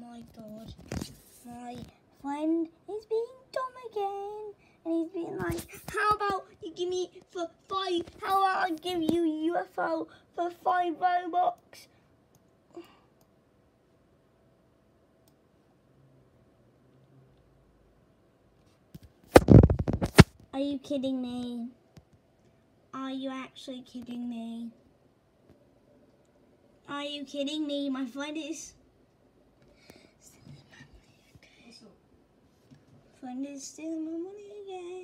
my god. My friend is being dumb again. And he's being like, how about you give me for 5, how about I give you UFO for 5 Robux? Are you kidding me? Are you actually kidding me? Are you kidding me? My friend is stealing my money again. Friend is stealing my money again.